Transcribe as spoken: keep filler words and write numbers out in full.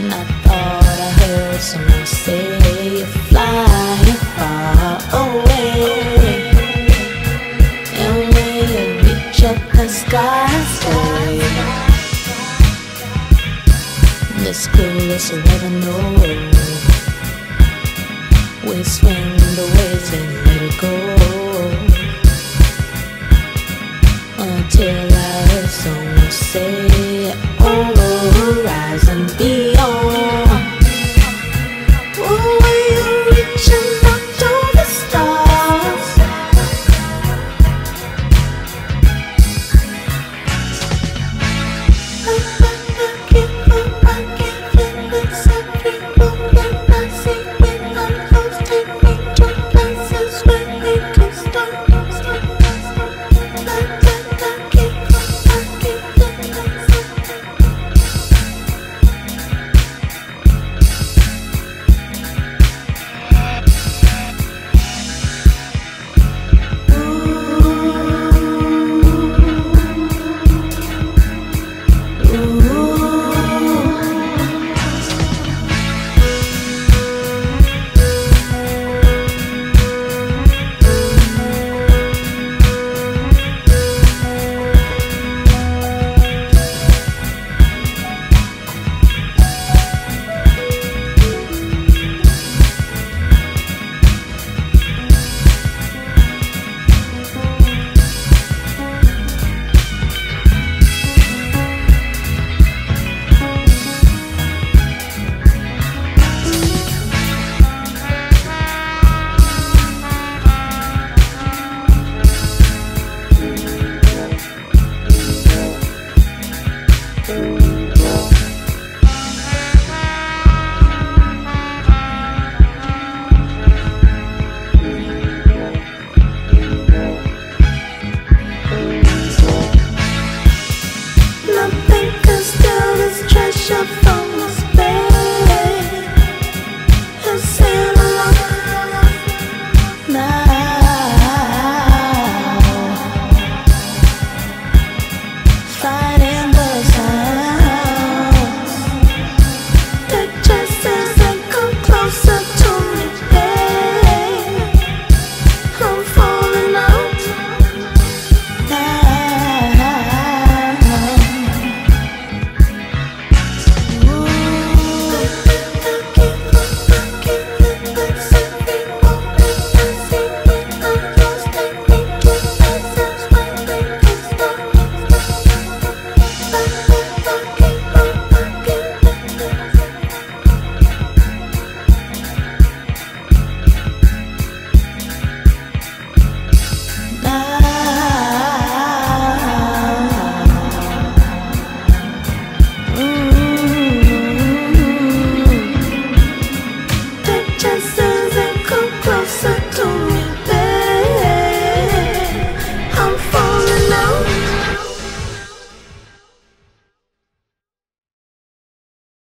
I thought I heard someone say you're flying far away, and when you reach up the sky, stay. This clueless will never know. We swing the waves and let it go, until I heard someone say, on the horizon, be